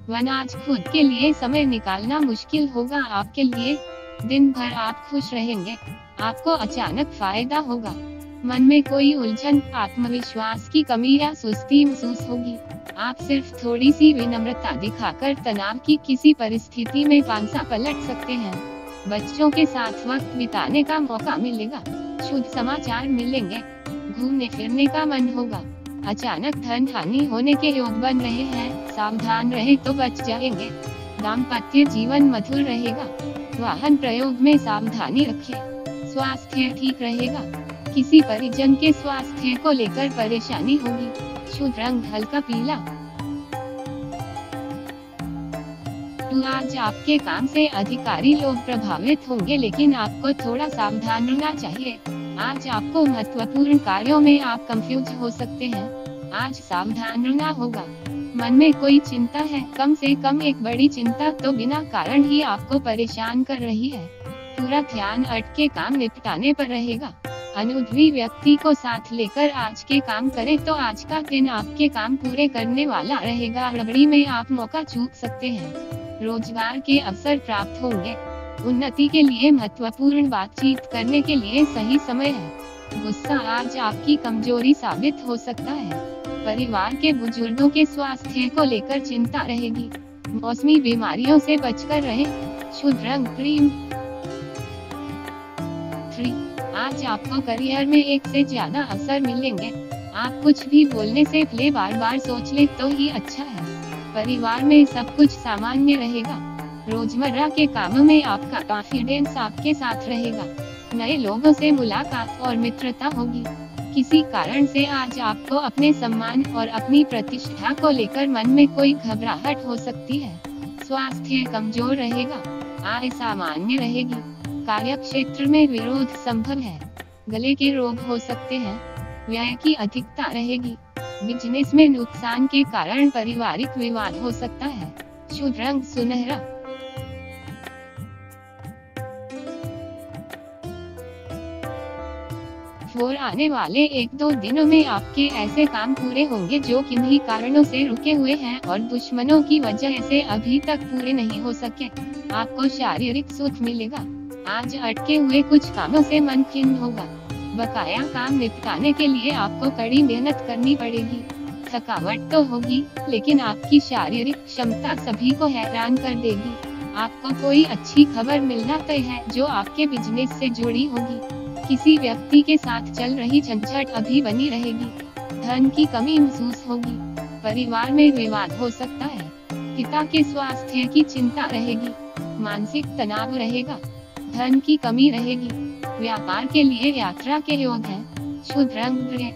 वरना आज खुद के लिए समय निकालना मुश्किल होगा आपके लिए। दिन भर आप खुश रहेंगे, आपको अचानक फायदा होगा। मन में कोई उलझन, आत्मविश्वास की कमी या सुस्ती महसूस होगी। आप सिर्फ थोड़ी सी विनम्रता दिखाकर तनाव की किसी परिस्थिति में पांसा पलट सकते हैं। बच्चों के साथ वक्त बिताने का मौका मिलेगा, शुभ समाचार मिलेंगे, घूमने फिरने का मन होगा। अचानक धन हानि होने के योग बन रहे हैं, सावधान रहे तो बच जाएंगे। दाम्पत्य जीवन मधुर रहेगा, वाहन प्रयोग में सावधानी रखें। स्वास्थ्य ठीक रहेगा, किसी परिजन के स्वास्थ्य को लेकर परेशानी होगी। शुभ रंग हल्का पीला। तो आज आपके काम से अधिकारी लोग प्रभावित होंगे, लेकिन आपको थोड़ा सावधान रहना चाहिए। आज आपको महत्वपूर्ण कार्यों में आप कंफ्यूज हो सकते हैं, आज सावधान रहना होगा। मन में कोई चिंता है, कम से कम एक बड़ी चिंता तो बिना कारण ही आपको परेशान कर रही है। पूरा ध्यान अटके काम निपटाने पर रहेगा। अनुभवी व्यक्ति को साथ लेकर आज के काम करें तो आज का दिन आपके काम पूरे करने वाला रहेगा। हड़बड़ी में आप मौका चूक सकते हैं, रोजगार के अवसर प्राप्त होंगे। उन्नति के लिए महत्वपूर्ण बातचीत करने के लिए सही समय है। गुस्सा आज आपकी कमजोरी साबित हो सकता है। परिवार के बुजुर्गों के स्वास्थ्य को लेकर चिंता रहेगी। मौसमी बीमारियों से बचकर रहें। शुभ रंग क्रीम। 3. आज आपको करियर में एक से ज्यादा अवसर मिलेंगे। आप कुछ भी बोलने से पहले बार बार सोच ले तो ही अच्छा है। परिवार में सब कुछ सामान्य रहेगा। रोजमर्रा के कामों में आपका कॉन्फिडेंस आपके साथ रहेगा। नए लोगों से मुलाकात और मित्रता होगी। किसी कारण से आज आपको अपने सम्मान और अपनी प्रतिष्ठा को लेकर मन में कोई घबराहट हो सकती है। स्वास्थ्य कमजोर रहेगा, आय सामान्य रहेगी। कार्य क्षेत्र में विरोध संभव है, गले के रोग हो सकते हैं। व्यय की अधिकता रहेगी। बिजनेस में नुकसान के कारण पारिवारिक विवाद हो सकता है। शुभ रंग सुनहरा। और आने वाले 1-2 दिनों में आपके ऐसे काम पूरे होंगे जो किन्हीं कारणों से रुके हुए हैं और दुश्मनों की वजह से अभी तक पूरे नहीं हो सके। आपको शारीरिक सुख मिलेगा। आज अटके हुए कुछ कामों से मन खिन्न होगा। बकाया काम निपटाने के लिए आपको कड़ी मेहनत करनी पड़ेगी। थकावट तो होगी, लेकिन आपकी शारीरिक क्षमता सभी को हैरान कर देगी। आपको कोई अच्छी खबर मिलना तय है जो आपके बिजनेस से जुड़ी होगी। किसी व्यक्ति के साथ चल रही झंझट अभी बनी रहेगी। धन की कमी महसूस होगी। परिवार में विवाद हो सकता है। पिता के स्वास्थ्य की चिंता रहेगी। मानसिक तनाव रहेगा। धन की कमी रहेगी। व्यापार के लिए यात्रा के योग हैं। शुभ रंग ग्रे।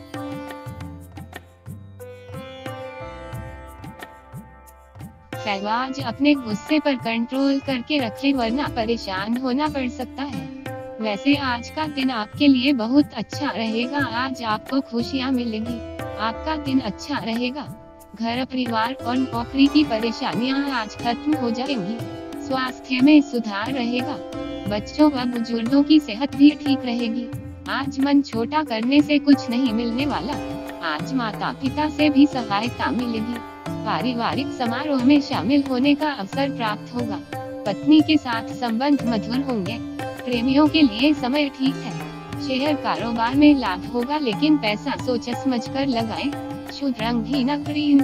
आज अपने गुस्से पर कंट्रोल करके रखें, वरना परेशान होना पड़ सकता है। वैसे आज का दिन आपके लिए बहुत अच्छा रहेगा। आज आपको खुशियाँ मिलेगी। आपका दिन अच्छा रहेगा। घर परिवार और नौकरी की परेशानियाँ आज खत्म हो जाएंगी। स्वास्थ्य में सुधार रहेगा। बच्चों व बुजुर्गों की सेहत भी ठीक रहेगी। आज मन छोटा करने से कुछ नहीं मिलने वाला। आज माता पिता से भी सहायता मिलेगी। पारिवारिक समारोह में शामिल होने का अवसर प्राप्त होगा। पत्नी के साथ संबंध मधुर होंगे। प्रेमियों के लिए समय ठीक है। शेयर कारोबार में लाभ होगा, लेकिन पैसा सोच समझ कर लगाएं। शुभ रंग हीना ग्रीन।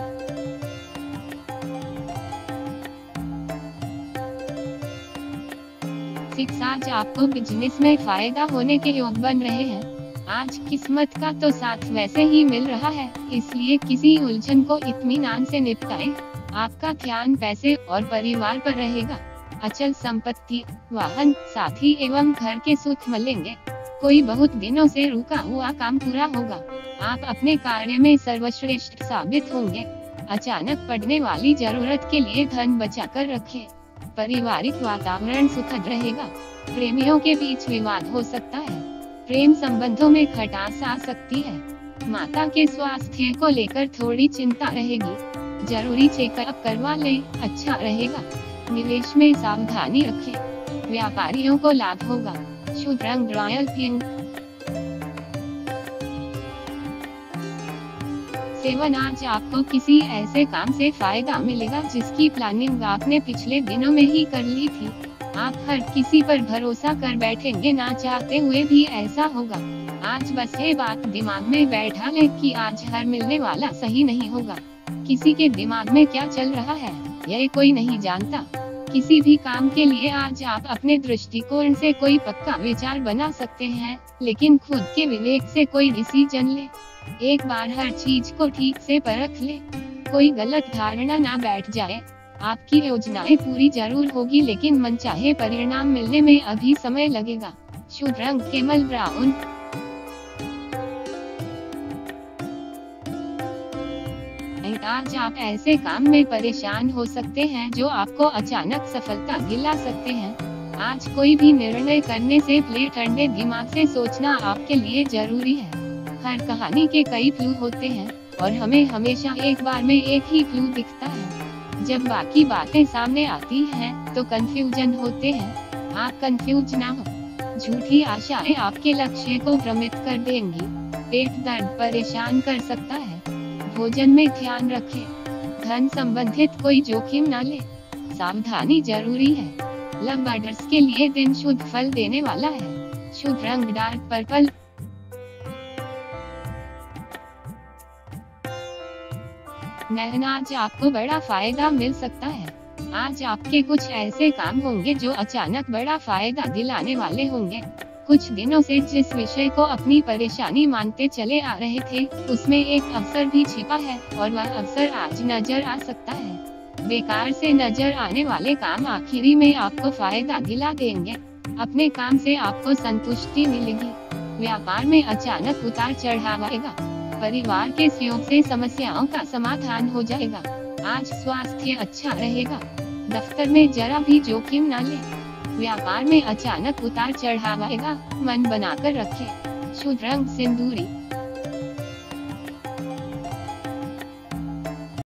आज आपको बिजनेस में फायदा होने के योग बन रहे हैं। आज किस्मत का तो साथ वैसे ही मिल रहा है, इसलिए किसी उलझन को इत्मीनान से निपटाएं। आपका ध्यान पैसे और परिवार पर रहेगा। अचल संपत्ति, वाहन, साथी एवं घर के सुख मिलेंगे। कोई बहुत दिनों से रुका हुआ काम पूरा होगा। आप अपने कार्य में सर्वश्रेष्ठ साबित होंगे। अचानक पड़ने वाली जरूरत के लिए धन बचाकर रखें। पारिवारिक वातावरण सुखद रहेगा। प्रेमियों के बीच विवाद हो सकता है। प्रेम संबंधों में खटास आ सकती है। माता के स्वास्थ्य को लेकर थोड़ी चिंता रहेगी। जरूरी चेकअप करवा लें, अच्छा रहेगा। निवेश में सावधानी रखें। व्यापारियों को लाभ होगा। शुभ रंग रॉयल पिंक। 7 आज आपको किसी ऐसे काम से फायदा मिलेगा जिसकी प्लानिंग आपने पिछले दिनों में ही कर ली थी। आप हर किसी पर भरोसा कर बैठेंगे, ना चाहते हुए भी ऐसा होगा। आज बस ये बात दिमाग में बैठा ले कि आज हर मिलने वाला सही नहीं होगा। किसी के दिमाग में क्या चल रहा है यह कोई नहीं जानता। किसी भी काम के लिए आज आप अपने दृष्टिकोण से कोई पक्का विचार बना सकते हैं, लेकिन खुद के विवेक से कोई डिसीजन ले। एक बार हर चीज को ठीक से परख ले, कोई गलत धारणा ना बैठ जाए। आपकी योजनाएं पूरी जरूर होगी, लेकिन मनचाहे परिणाम मिलने में अभी समय लगेगा। शुभ रंग केमल ब्राउन। आज आप ऐसे काम में परेशान हो सकते हैं जो आपको अचानक सफलता दिला सकते हैं। आज कोई भी निर्णय करने से पहले ठंडे दिमाग से सोचना आपके लिए जरूरी है। हर कहानी के कई क्लू होते हैं और हमें हमेशा एक बार में एक ही क्लू दिखता है। जब बाकी बातें सामने आती हैं, तो कंफ्यूजन होते हैं। आप कंफ्यूज ना हो। झूठी आशाएं आपके लक्ष्य को भ्रमित कर देंगी। पेट दर्द परेशान कर सकता है। भोजन में ध्यान रखें। धन संबंधित कोई जोखिम न ले, सावधानी जरूरी है। लव बर्ड्स के लिए दिन शुभ फल देने वाला है। शुभ रंग डार्क पर्पल। आज आपको बड़ा फायदा मिल सकता है। आज आपके कुछ ऐसे काम होंगे जो अचानक बड़ा फायदा दिलाने वाले होंगे। कुछ दिनों से जिस विषय को अपनी परेशानी मानते चले आ रहे थे, उसमें एक अवसर भी छिपा है और वह अवसर आज नजर आ सकता है। बेकार से नजर आने वाले काम आखिरी में आपको फायदा दिला देंगे। अपने काम से आपको संतुष्टि मिलेगी। व्यापार में अचानक उतार चढ़ाव आएगा। परिवार के सहयोग से समस्याओं का समाधान हो जाएगा। आज स्वास्थ्य अच्छा रहेगा। दफ्तर में जरा भी जोखिम न ले। व्यापार में अचानक उतार चढ़ाव आएगा, मन बनाकर रखें। शुभ रंग सिंदूरी।